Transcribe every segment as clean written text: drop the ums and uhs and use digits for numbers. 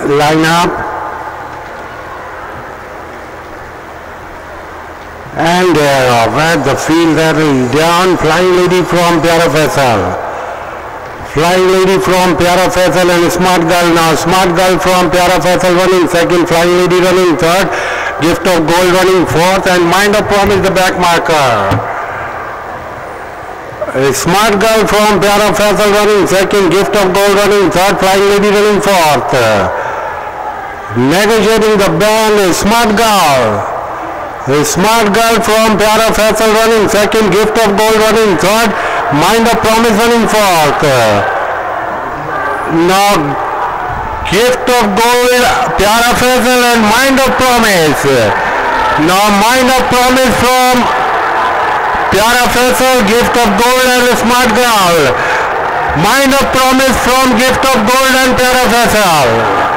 line up. And they're off at the field settling down. Flying Lady from Pyara Faisal. Flying Lady from Pyara Faisal and Smart Girl now. Smart Girl from Pyara Faisal running second. Flying Lady running third. Gift of Gold running fourth. And Mind of Promise the back marker. Smart Girl from Pyara Faisal running second. Gift of Gold running third. Flying Lady running fourth. Negotiating the band is Smart Girl. The Smart Girl from Pyara Faisal running second, Gift of Gold running third, Mind of Promise running fourth. Now Gift of Gold, Pyara Faisal and Mind of Promise. Now Mind of Promise from Pyara Faisal, Gift of Gold and Smart Girl. Mind of Promise from Gift of Gold and Pyara Faisal.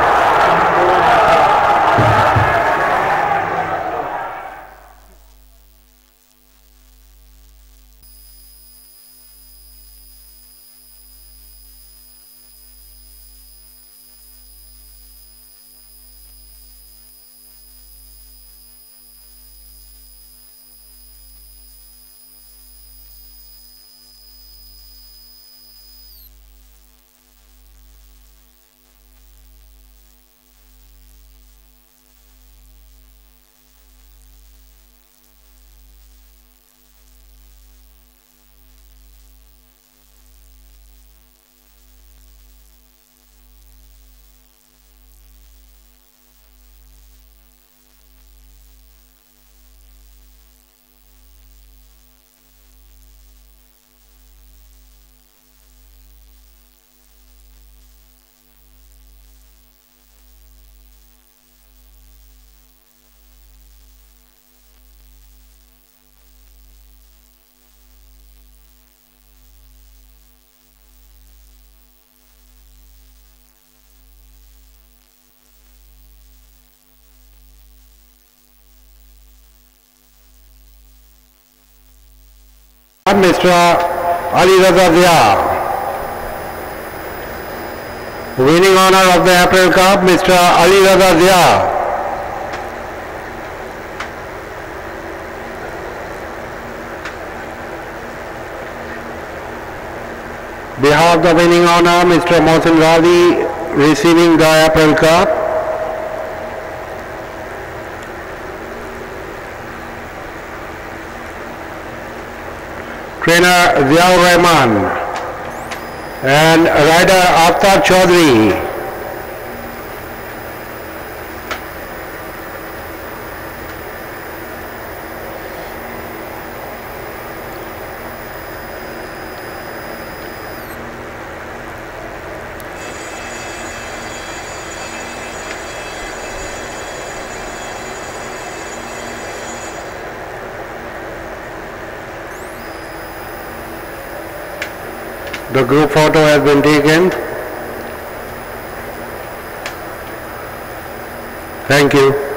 Mr. Ali Raza Zia. Winning honor of the April Cup, Mr. Ali Raza Zia. Behalf the winning honor, Mr. Mohsin Razi receiving the April Cup. Trainer Ziaur Rahman and rider Aftab Chaudhary. The group photo has been taken. Thank you.